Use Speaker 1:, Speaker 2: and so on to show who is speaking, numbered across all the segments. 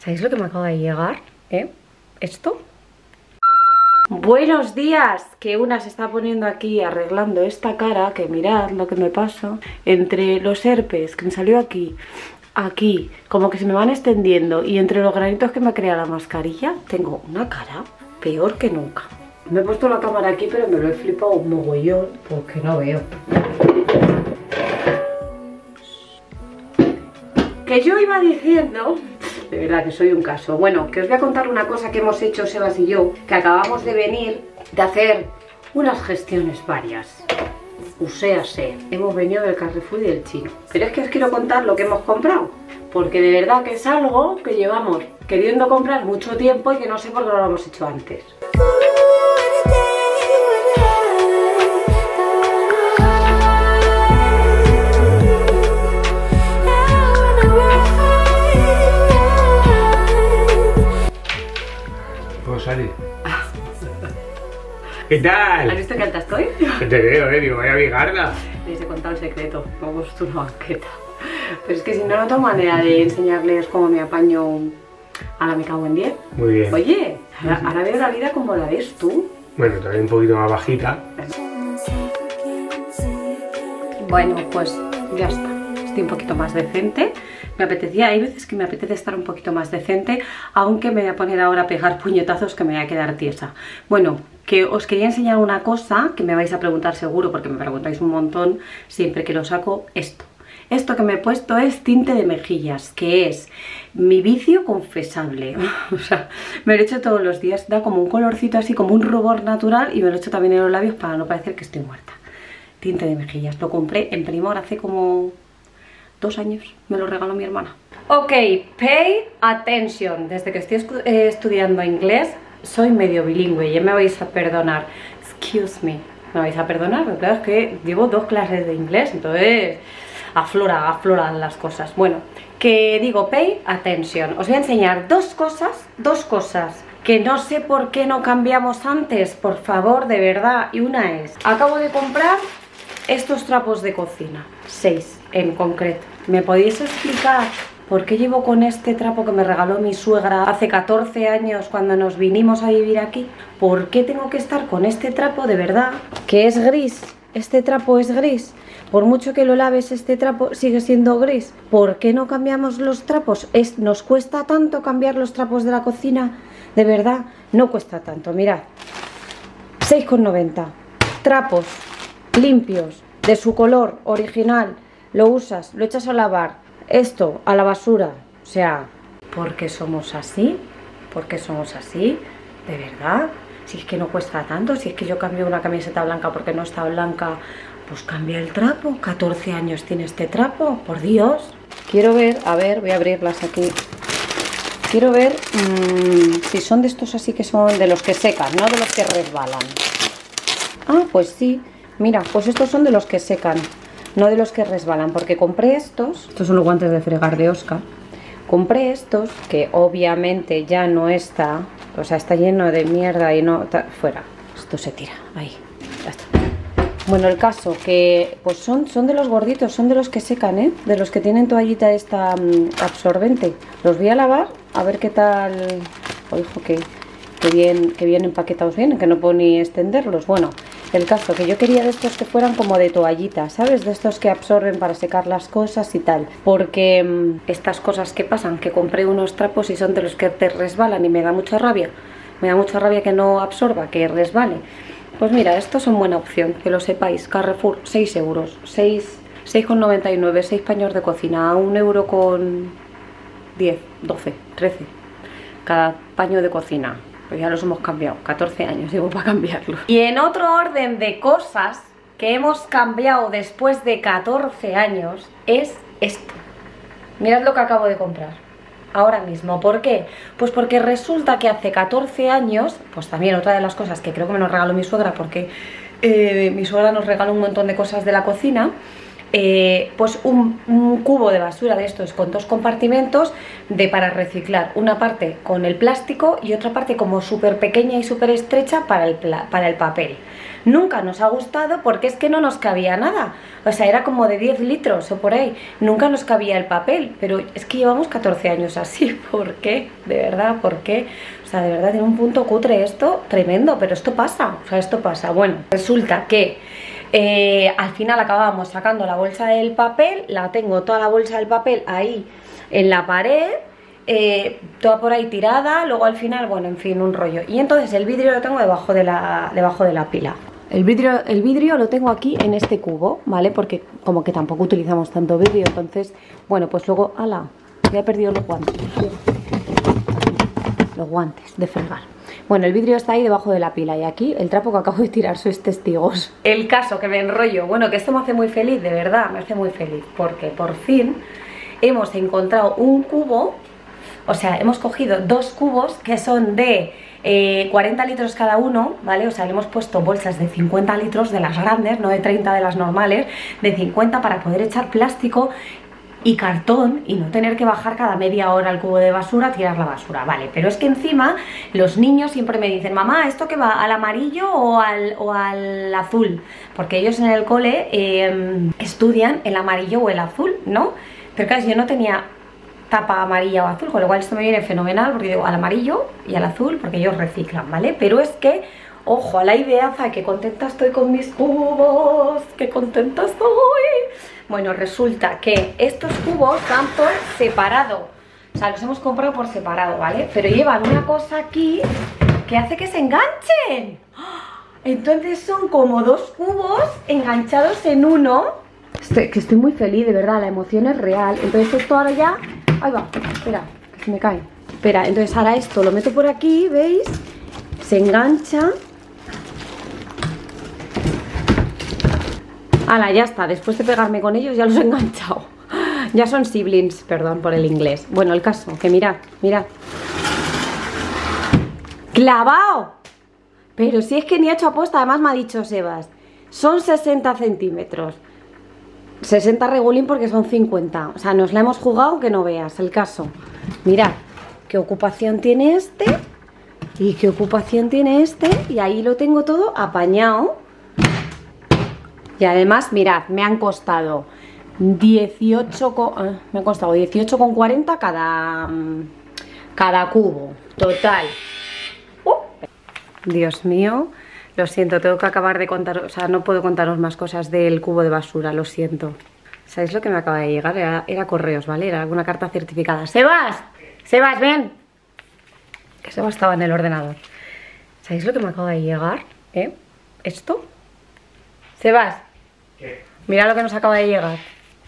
Speaker 1: ¿Sabéis lo que me acaba de llegar? ¿Esto? Buenos días, que una se está poniendo aquí arreglando esta cara, que mirad lo que me pasa. Entre los herpes que me salió aquí, como que se me van extendiendo, y entre los granitos que me crea la mascarilla, tengo una cara peor que nunca. Me he puesto la cámara aquí, pero me lo he flipado un mogollón porque no veo. Que yo iba diciendo... De verdad que soy un caso. Bueno, que os voy a contar una cosa que hemos hecho Sebas y yo, que acabamos de venir de hacer unas gestiones varias. Uséase, hemos venido del Carrefour y del Chino. Pero es que os quiero contar lo que hemos comprado, porque de verdad que es algo que llevamos queriendo comprar mucho tiempo y que no sé por qué no lo hemos hecho antes.
Speaker 2: Salir. ¿Qué tal?
Speaker 1: ¿Has visto qué alta estoy?
Speaker 2: Que te veo, digo, vaya bigarda.
Speaker 1: Les he contado el secreto, me he puesto una banqueta. Pero es que si no, no tengo manera de enseñarles cómo me apaño a la me cago en 10.
Speaker 2: Muy bien.
Speaker 1: Oye, ahora veo la vida como la ves tú.
Speaker 2: Bueno, también un poquito más bajita.
Speaker 1: Bueno, pues ya está. Estoy un poquito más decente. Me apetecía, hay veces que me apetece estar un poquito más decente, aunque me voy a poner ahora a pegar puñetazos que me voy a quedar tiesa. Bueno, que os quería enseñar una cosa que me vais a preguntar seguro, porque me preguntáis un montón siempre que lo saco, esto. Esto que me he puesto es tinte de mejillas, que es mi vicio confesable. O sea, me lo he hecho todos los días, da como un colorcito así, como un rubor natural, y me lo he hecho también en los labios para no parecer que estoy muerta. Tinte de mejillas, lo compré en Primor hace como 2 años, me lo regaló mi hermana. Ok, pay attention. Desde que estoy estudiando inglés, soy medio bilingüe, ya me vais a perdonar. Excuse me, me vais a perdonar, pero claro, es que llevo 2 clases de inglés, entonces afloran las cosas. Bueno, que digo pay attention. Os voy a enseñar dos cosas que no sé por qué no cambiamos antes, por favor, de verdad. Y una es, acabo de comprar estos trapos de cocina, 6 en concreto. ¿Me podéis explicar por qué llevo con este trapo que me regaló mi suegra hace 14 años cuando nos vinimos a vivir aquí? ¿Por qué tengo que estar con este trapo de verdad? Que es gris, este trapo es gris. Por mucho que lo laves, este trapo sigue siendo gris. ¿Por qué no cambiamos los trapos? ¿Nos cuesta tanto cambiar los trapos de la cocina? De verdad, no cuesta tanto. Mirad, 6,90. Trapos limpios, de su color original. Lo usas, lo echas a lavar, esto a la basura. O sea, ¿por qué somos así? ¿Por qué somos así? ¿De verdad? Si es que no cuesta tanto, si es que yo cambio una camiseta blanca porque no está blanca, pues cambia el trapo. 14 años tiene este trapo, por Dios. Quiero ver, a ver, voy a abrirlas aquí. Quiero ver si son de estos así que son de los que secan, no de los que resbalan. Ah, pues sí, mira, pues estos son de los que secan, no de los que resbalan, porque compré estos son los guantes de fregar de Oscar. Compré estos, que obviamente ya no está, o sea, está lleno de mierda y no, fuera, esto se tira, ahí, ya está. Bueno, el caso, que pues son de los gorditos, son de los que secan, de los que tienen toallita esta absorbente. Los voy a lavar, a ver qué tal, ojo, que bien empaquetados vienen, que no puedo ni extenderlos. Bueno, el caso, que yo quería de estos que fueran como de toallita, ¿sabes? De estos que absorben para secar las cosas y tal. Porque estas cosas que pasan, que compré unos trapos y son de los que te resbalan y me da mucha rabia. Me da mucha rabia que no absorba, que resbale. Pues mira, estos son buena opción, que lo sepáis. Carrefour, 6 euros. 6,99, 6 paños de cocina, a 1 euro con 10, 12, 13. Cada paño de cocina. Pues ya los hemos cambiado, 14 años llevo para cambiarlos. Y en otro orden de cosas que hemos cambiado después de 14 años es esto. Mirad lo que acabo de comprar ahora mismo. ¿Por qué? Pues porque resulta que hace 14 años, pues también otra de las cosas que creo que me nos regaló mi suegra, porque mi suegra nos regaló un montón de cosas de la cocina. pues un cubo de basura de estos con 2 compartimentos para reciclar. Una parte con el plástico y otra parte como súper pequeña y súper estrecha para el papel. Nunca nos ha gustado porque es que no nos cabía nada. O sea, era como de 10 litros o por ahí. Nunca nos cabía el papel, pero es que llevamos 14 años así. ¿Por qué? De verdad, ¿por qué? O sea, de verdad tiene un punto cutre esto tremendo, pero esto pasa. O sea, esto pasa. Bueno, resulta que al final acabamos sacando la bolsa del papel. La tengo toda la bolsa del papel ahí en la pared. Toda por ahí tirada. Luego al final, bueno, en fin, un rollo. Y entonces el vidrio lo tengo debajo de la pila. El vidrio lo tengo aquí en este cubo, ¿vale? Porque como que tampoco utilizamos tanto vidrio. Entonces, bueno, pues luego, ¡hala! Ya he perdido los guantes. Los guantes de fregar. Bueno, el vidrio está ahí debajo de la pila. Y aquí el trapo que acabo de tirar, sois testigos. El caso, que me enrollo. Bueno, que esto me hace muy feliz, de verdad. Me hace muy feliz. Porque por fin hemos encontrado un cubo. O sea, hemos cogido 2 cubos que son de 40 litros cada uno, ¿vale? O sea, le hemos puesto bolsas de 50 litros de las grandes, no de 30 de las normales, de 50 para poder echar plástico y cartón y no tener que bajar cada media hora al cubo de basura a tirar la basura, ¿vale? Pero es que encima los niños siempre me dicen, mamá, ¿esto qué va? ¿Al amarillo o al azul? Porque ellos en el cole estudian el amarillo o el azul, ¿no? Pero claro, yo no tenía tapa amarilla o azul, con lo cual esto me viene fenomenal porque digo al amarillo y al azul porque ellos reciclan, ¿vale? Pero es que, ojo a la ideaza, que contenta estoy con mis cubos, que contenta estoy. Bueno, resulta que estos cubos van por separado, o sea, los hemos comprado por separado, ¿vale? Pero llevan una cosa aquí que hace que se enganchen. Entonces son como 2 cubos enganchados en uno. Estoy muy feliz, de verdad, la emoción es real. Entonces esto ahora ya... Ahí va, espera, que se me cae. Espera, entonces ahora esto lo meto por aquí, ¿veis? Se engancha. Hala, ya está, después de pegarme con ellos ya los he enganchado. Ya son siblings, perdón por el inglés. Bueno, el caso, que mirad, mirad. ¡Clavao! Pero si es que ni he hecho apuesta, además me ha dicho Sebas. Son 60 centímetros. 60 regulín porque son 50. O sea, nos la hemos jugado que no veas. El caso, mirad qué ocupación tiene este y qué ocupación tiene este. Y ahí lo tengo todo apañado. Y además, mirad, me han costado 18,40 cada cubo. Total. Dios mío. Lo siento, tengo que acabar de contar, o sea, no puedo contaros más cosas del cubo de basura, lo siento. ¿Sabéis lo que me acaba de llegar? Era correos, ¿vale? Era alguna carta certificada. ¡Sebas! ¡Sebas, ven! Que Sebas estaba en el ordenador. ¿Sabéis lo que me acaba de llegar? ¿Esto? Sebas,
Speaker 2: ¿Qué?
Speaker 1: mira lo que nos acaba de llegar.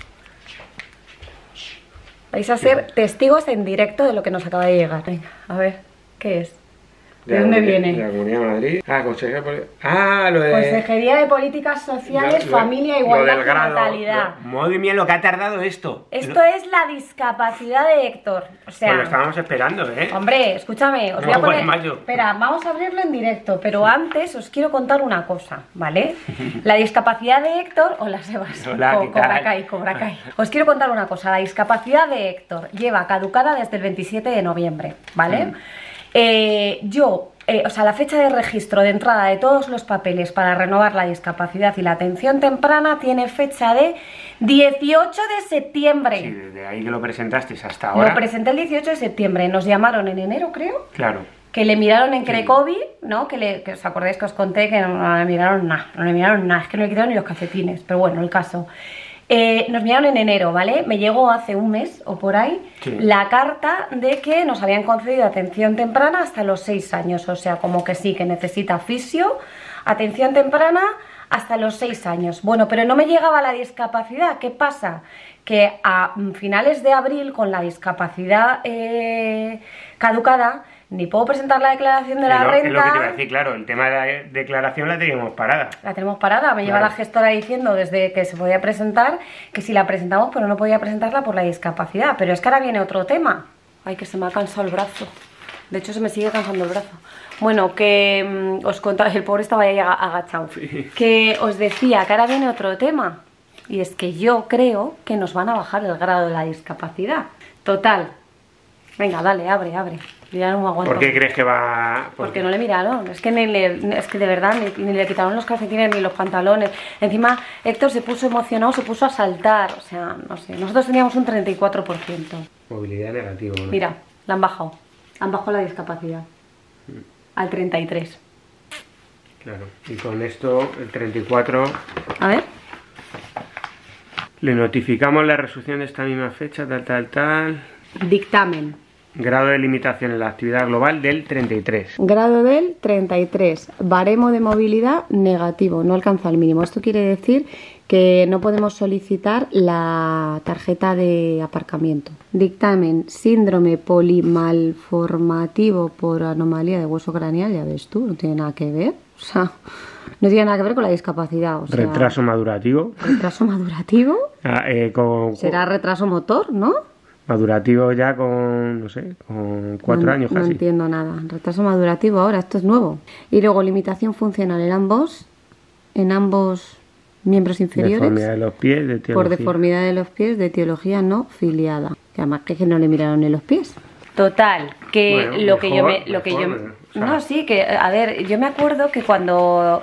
Speaker 1: Vais a ser testigos en directo de lo que nos acaba de llegar. Venga, a ver, ¿qué es? ¿De dónde viene?
Speaker 2: De la Comunidad de Madrid. Consejería lo de...
Speaker 1: Consejería de Políticas Sociales, Familia, Igualdad y Natalidad.
Speaker 2: Madre mía, lo que ha tardado esto.
Speaker 1: Esto es la discapacidad de Héctor. O sea,
Speaker 2: Pues lo estábamos esperando, ¿eh?
Speaker 1: hombre, escúchame, os voy a poner... Espera, vamos a abrirlo en directo, pero antes os quiero contar una cosa, ¿vale? La discapacidad de Héctor... Hola, Sebas.
Speaker 2: Hola, ¿qué tal?
Speaker 1: Cobra Kai. Os quiero contar una cosa. La discapacidad de Héctor lleva caducada desde el 27 de noviembre, ¿vale? O sea, la fecha de registro de entrada de todos los papeles para renovar la discapacidad y la atención temprana tiene fecha de 18 de septiembre.
Speaker 2: Sí, desde ahí que lo presentaste hasta ahora.
Speaker 1: Lo presenté el 18 de septiembre, nos llamaron en enero, creo.
Speaker 2: Claro.
Speaker 1: Que le miraron en Crecovi, ¿no? Que os acordáis que os conté que no le miraron nada, es que no le quitaron ni los calcetines, pero bueno, el caso. Nos miraron en enero, ¿vale? Me llegó hace un mes o por ahí la carta de que nos habían concedido atención temprana hasta los 6 años. O sea, como que sí, que necesita fisio, atención temprana hasta los 6 años. Bueno, pero no me llegaba la discapacidad. ¿Qué pasa? Que a finales de abril, con la discapacidad caducada, ni puedo presentar la declaración de la renta.
Speaker 2: Es lo que te iba a decir, claro, el tema de la declaración la teníamos parada.
Speaker 1: La tenemos parada, me lleva la gestora diciendo desde que se podía presentar que si la presentamos, pero no podía presentarla por la discapacidad. Pero es que ahora viene otro tema. Ay, que se me ha cansado el brazo. De hecho, se me sigue cansando el brazo. Bueno, que os contaba, el pobre estaba ahí agachado. Sí. Que os decía que ahora viene otro tema. Y es que yo creo que nos van a bajar el grado de la discapacidad. Total. Venga, dale, abre. Yo ya no me aguanto.
Speaker 2: ¿Por qué crees que va...?
Speaker 1: Porque no le miraron, es que es que de verdad ni le quitaron los calcetines ni los pantalones. Encima Héctor se puso emocionado, se puso a saltar, o sea, no sé. Nosotros teníamos un 34%.
Speaker 2: Movilidad negativa, ¿no?
Speaker 1: Mira, la han bajado la discapacidad al 33.
Speaker 2: Claro, y con esto el 34...
Speaker 1: A ver.
Speaker 2: Le notificamos la resolución de esta misma fecha, tal.
Speaker 1: Dictamen.
Speaker 2: Grado de limitación en la actividad global del 33.
Speaker 1: Grado del 33. Baremo de movilidad negativo, no alcanza el mínimo. Esto quiere decir que no podemos solicitar la tarjeta de aparcamiento. Dictamen, síndrome polimalformativo por anomalía de hueso craneal, ya ves tú, no tiene nada que ver. O sea, no tiene nada que ver con la discapacidad. O sea,
Speaker 2: Retraso madurativo.
Speaker 1: Retraso madurativo. Será retraso motor, ¿no?
Speaker 2: Madurativo ya con, no sé, con 4 años casi.
Speaker 1: No entiendo nada. Retraso madurativo ahora, esto es nuevo. Y luego limitación funcional en ambos miembros inferiores.
Speaker 2: Deformidad de los pies, de etiología.
Speaker 1: Por deformidad de los pies, de etiología no filiada. Que además que no le miraron ni los pies. Total, que
Speaker 2: bueno,
Speaker 1: lo que yo me...
Speaker 2: o sea,
Speaker 1: no, sí, que, a ver, yo me acuerdo que cuando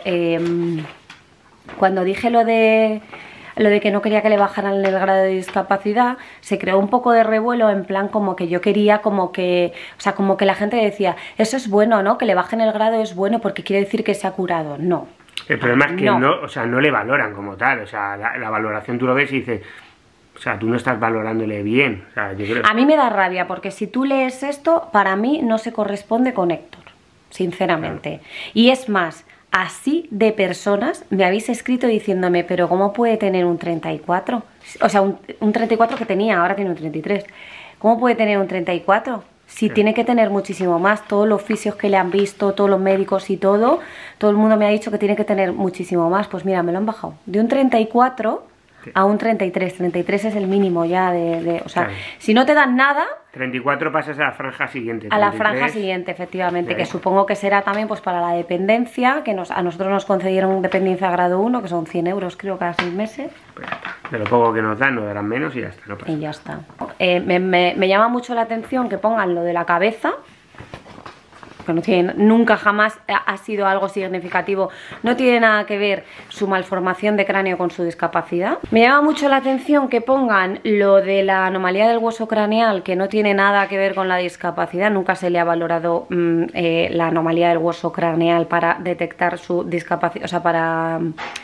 Speaker 1: dije lo de que no quería que le bajaran el grado de discapacidad, se creó un poco de revuelo en plan como que yo quería como que la gente decía, eso es bueno, ¿no? Que le bajen el grado es bueno porque quiere decir que se ha curado. No.
Speaker 2: El problema es que no le valoran como tal, o sea, la valoración tú lo ves y dices, o sea, tú no estás valorándole bien. O sea, yo creo...
Speaker 1: A mí me da rabia porque si tú lees esto, para mí no se corresponde con Héctor, sinceramente. Claro. Y es más, así de personas me habéis escrito diciéndome, pero ¿cómo puede tener un 34? O sea, un 34 que tenía, ahora tiene un 33. ¿Cómo puede tener un 34? Si tiene que tener muchísimo más, todos los fisios que le han visto, todos los médicos y todo el mundo me ha dicho que tiene que tener muchísimo más. Pues mira, me lo han bajado. De un 34 a un 33. 33 es el mínimo ya o sea, claro. Si no te dan nada...
Speaker 2: 34 pasas a la franja siguiente. 33,
Speaker 1: a la franja siguiente, efectivamente, que supongo que será también pues para la dependencia, que a nosotros nos concedieron dependencia grado 1, que son 100 euros creo cada 6 meses.
Speaker 2: De lo poco que nos dan, nos darán menos y ya está. No pasa.
Speaker 1: Y ya está. Me llama mucho la atención que pongan lo de la cabeza, que no tiene, nunca jamás ha sido algo significativo, no tiene nada que ver su malformación de cráneo con su discapacidad. Me llama mucho la atención que pongan lo de la anomalía del hueso craneal, que no tiene nada que ver con la discapacidad, nunca se le ha valorado la anomalía del hueso craneal para detectar su discapacidad, o sea, para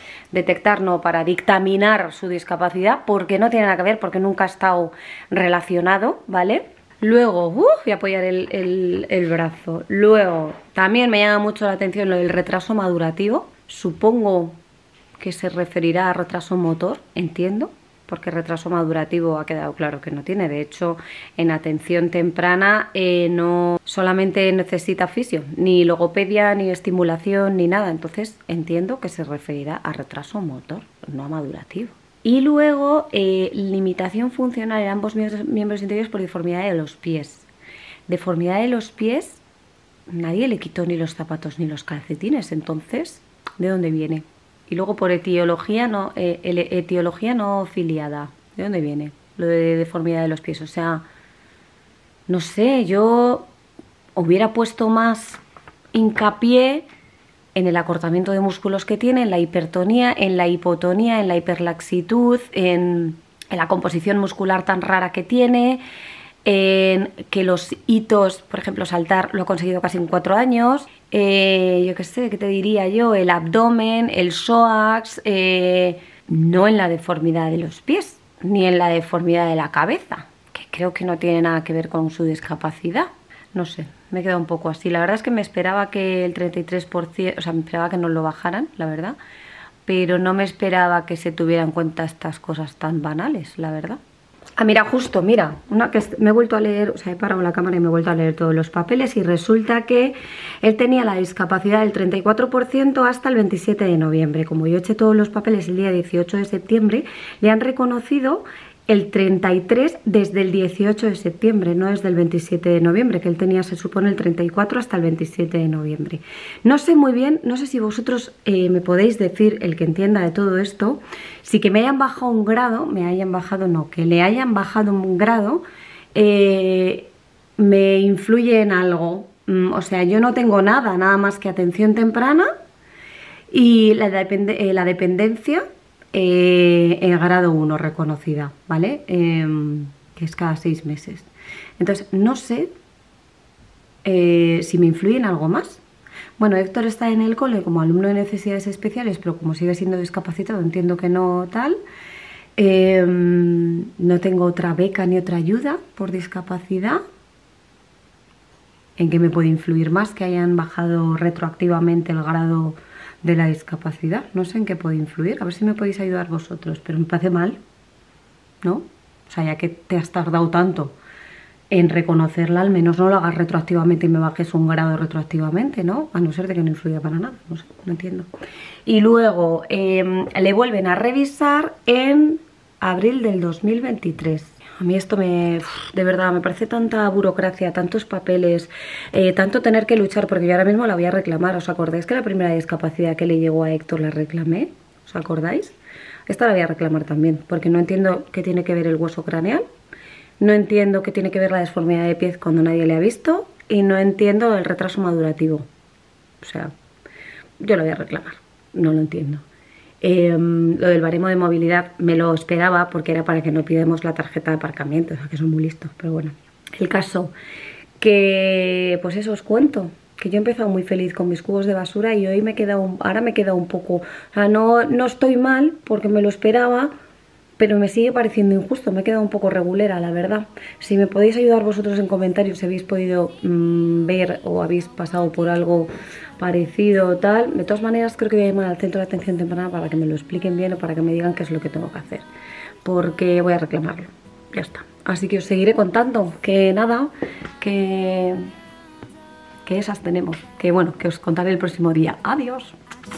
Speaker 1: dictaminar su discapacidad, porque no tiene nada que ver, porque nunca ha estado relacionado, ¿vale? Luego, voy a apoyar el brazo. Luego, también me llama mucho la atención lo del retraso madurativo. Supongo que se referirá a retraso motor, entiendo, porque retraso madurativo ha quedado claro que no tiene. De hecho, en atención temprana no solamente necesita fisio, ni logopedia, ni estimulación, ni nada. Entonces, entiendo que se referirá a retraso motor, no a madurativo. Y luego, limitación funcional en ambos miembros interiores por deformidad de los pies. Deformidad de los pies, nadie le quitó ni los zapatos ni los calcetines, entonces, ¿de dónde viene? Y luego por etiología no filiada, ¿de dónde viene? Lo de deformidad de los pies, o sea, no sé, yo hubiera puesto más hincapié en el acortamiento de músculos que tiene, en la hipertonía, en la hipotonía, en la hiperlaxitud, en la composición muscular tan rara que tiene, en que los hitos, por ejemplo, saltar lo ha conseguido casi en 4 años, yo qué sé, ¿qué te diría yo? El abdomen, el psoas, no en la deformidad de los pies, ni en la deformidad de la cabeza, que creo que no tiene nada que ver con su discapacidad. No sé, me he quedado un poco así. La verdad es que me esperaba que el 33%, o sea, me esperaba que nos lo bajaran, la verdad, pero no me esperaba que se tuviera en cuenta estas cosas tan banales, la verdad. Ah, mira, justo, mira, una que me he vuelto a leer, o sea, he parado la cámara y me he vuelto a leer todos los papeles y resulta que él tenía la discapacidad del 34% hasta el 27 de noviembre. Como yo eché todos los papeles el día 18 de septiembre, le han reconocido el 33 desde el 18 de septiembre, no desde el 27 de noviembre, que él tenía, se supone, el 34 hasta el 27 de noviembre. No sé muy bien, no sé si vosotros me podéis decir, el que entienda de todo esto, si que me hayan bajado un grado, que le hayan bajado un grado, me influye en algo. O sea, yo no tengo nada más que atención temprana y la dependencia en grado 1 reconocida, ¿vale? Que es cada 6 meses. Entonces, no sé si me influye en algo más. Bueno, Héctor está en el cole como alumno de necesidades especiales, pero como sigue siendo discapacitado, entiendo que no tal. No tengo otra beca ni otra ayuda por discapacidad. ¿En qué me puede influir más que hayan bajado retroactivamente el grado de la discapacidad? No sé en qué puede influir, a ver si me podéis ayudar vosotros, pero me parece mal, ¿no? O sea, ya que te has tardado tanto en reconocerla, al menos no lo hagas retroactivamente y me bajes un grado retroactivamente, ¿no? A no ser de que no influya para nada, no sé, no entiendo. Y luego le vuelven a revisar en abril del 2023. A mí esto de verdad, me parece tanta burocracia, tantos papeles, tanto tener que luchar, porque yo ahora mismo la voy a reclamar. ¿Os acordáis que la primera discapacidad que le llegó a Héctor la reclamé? ¿Os acordáis? Esta la voy a reclamar también, porque no entiendo qué tiene que ver el hueso craneal, no entiendo qué tiene que ver la deformidad de pies cuando nadie le ha visto, y no entiendo el retraso madurativo. O sea, yo la voy a reclamar, no lo entiendo. Lo del baremo de movilidad me lo esperaba porque era para que no pidamos la tarjeta de aparcamiento, o sea que son muy listos, pero bueno. El caso que, pues eso os cuento, que yo he empezado muy feliz con mis cubos de basura y hoy ahora me he quedado un poco, o sea, no estoy mal porque me lo esperaba, pero me sigue pareciendo injusto, me he quedado un poco regulera, la verdad. Si me podéis ayudar vosotros en comentarios si habéis podido ver o habéis pasado por algo parecido o tal. De todas maneras, creo que voy a llamar al centro de atención temprana para que me lo expliquen bien o para que me digan qué es lo que tengo que hacer, porque voy a reclamarlo, ya está. Así que os seguiré contando, que nada, que esas tenemos, que bueno, que os contaré el próximo día. Adiós.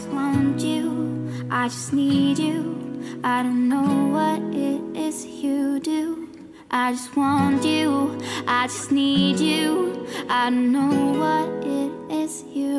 Speaker 1: I don't know what it is you do. I just want you, I just need you. I don't know what it is you